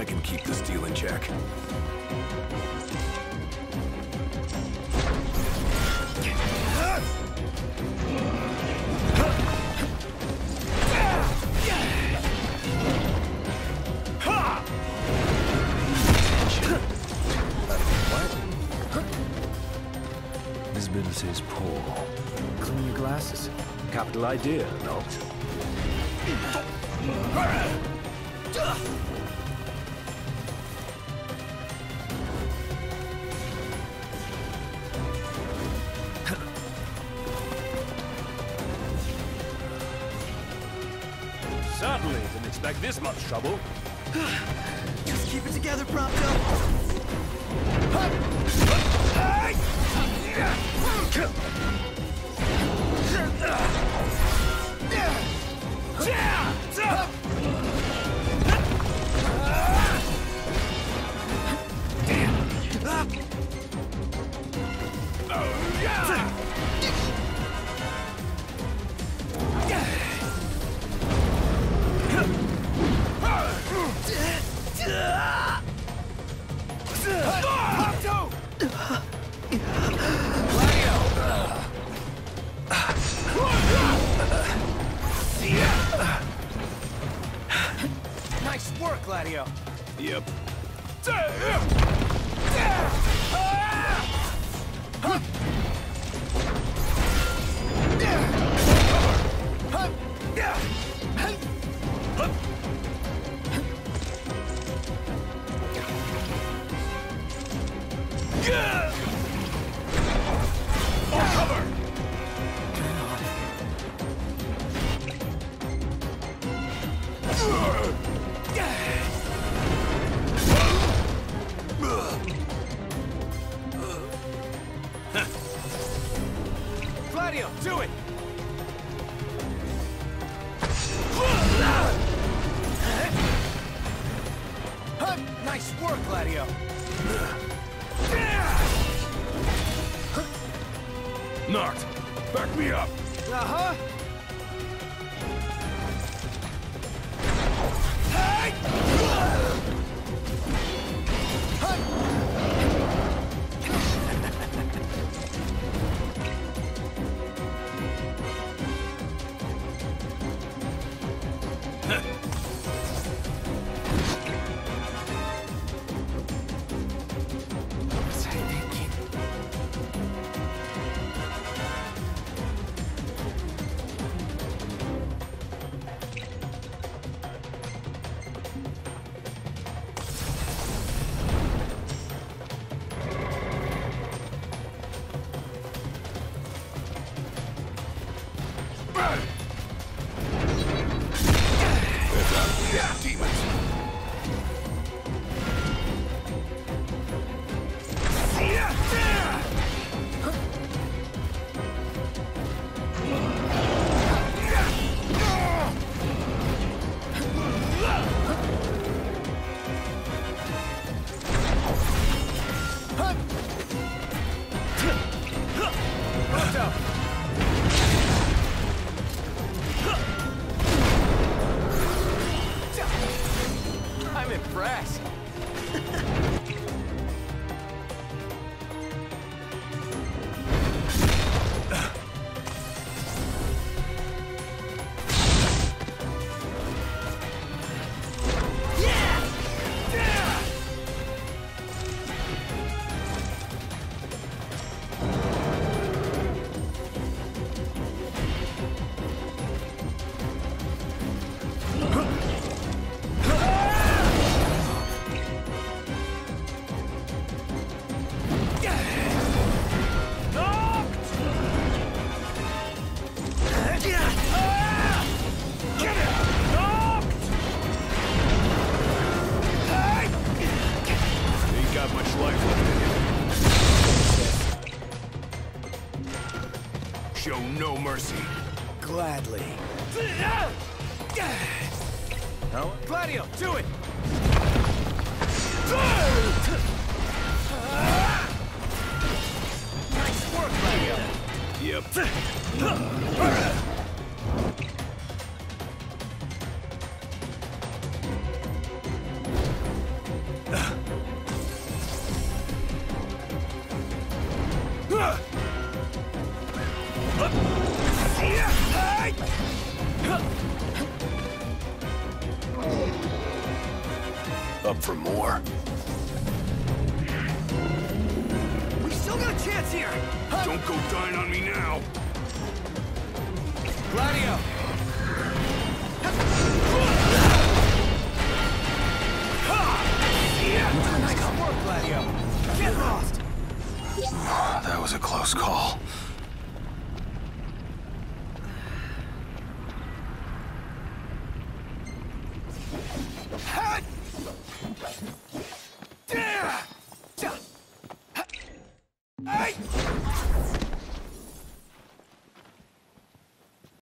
can keep this deal in check. Visibility is poor. Clean your glasses. Capital idea, Noct. Certainly didn't expect this much trouble. Just keep it together, Prompto. Nice work, Gladio. Yep. Gladio, do it! Nice work, Gladio. Noct, back me up. Uh-huh. I'm impressed. Show no mercy. Gladly. No? Gladio, do it! Nice work, Gladio. Yep. Up for more. We still got a chance here! Don't go dying on me now. Gladio! Nice work, Gladio! Get lost! That was a close call.